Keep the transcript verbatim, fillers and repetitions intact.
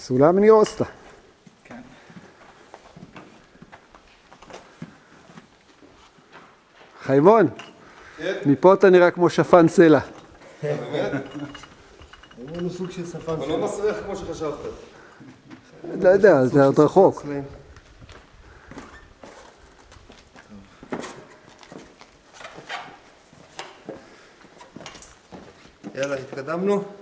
סולם ניאוסטה. כן. חיימון, מפה אתה נראה כמו שפן סלע. באמת? הוא סוג של שפן סלע. אבל לא מסריח כמו שחשבת. לא יודע, זה עוד רחוק. יאללה, התקדמנו.